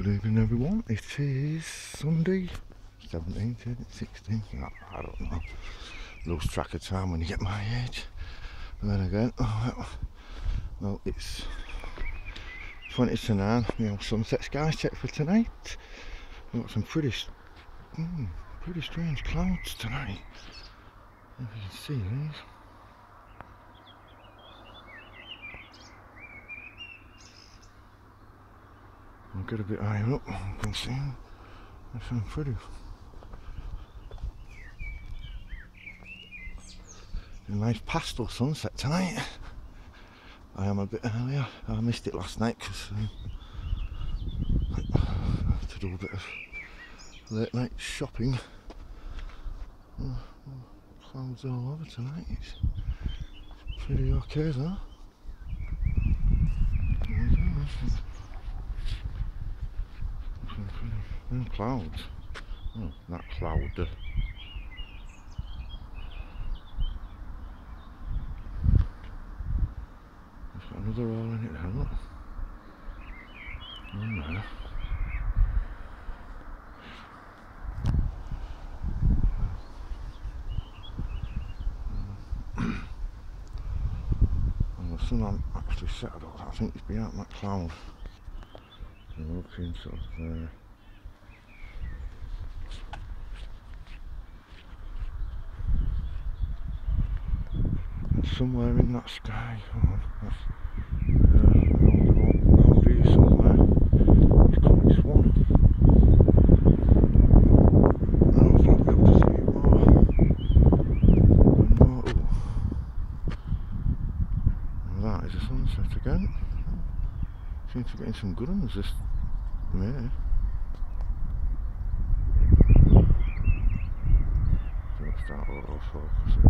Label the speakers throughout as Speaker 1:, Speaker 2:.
Speaker 1: Good evening everyone, it is Sunday 17th, 16th, no, I don't know, lose track of time when you get my age. And then again, well it's 20 to 9, you know, sunset skies check for tonight. We've got some pretty strange clouds tonight, if you can see these. I'll get a bit higher up, you can see there's some pretty nice pastel sunset tonight. I am a bit earlier, I missed it last night because I have to do a bit of late night shopping. Clouds all over tonight, it's pretty okay though. And clouds. Oh, not cloud. There's got another hole in it now, look. One there. And the sun hasn't actually set, I think it's behind that cloud. So we're looking sort of there. Somewhere in that sky, that's Augbus somewhere. It's called this one. I'll be able to see it more. And that is a sunset again. Seems to be getting some good ones this May. Don't start auto-focusing.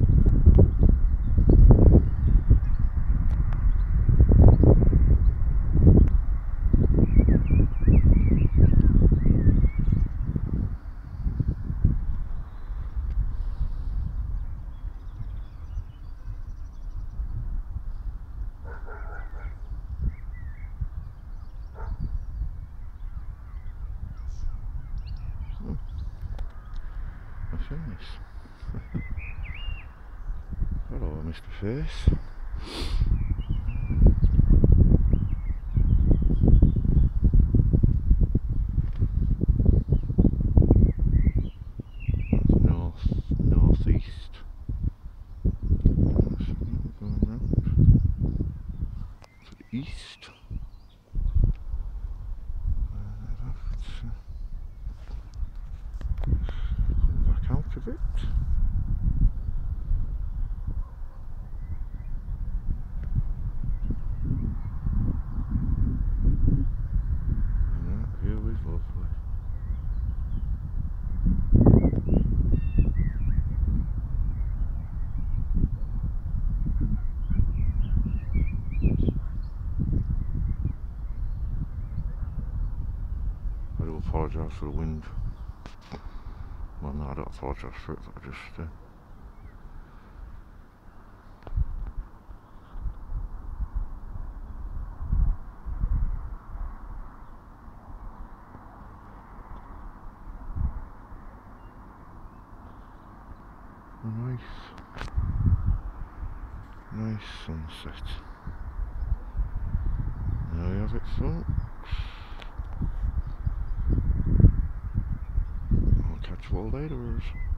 Speaker 1: Face. Hello, Mr. Face. That's northeast. Going round to the east. Come back out of it. Lovely. I do apologise for the wind. Well, no, I don't apologise for it, but I just nice sunset. There we have it, folks. I'll catch you all later.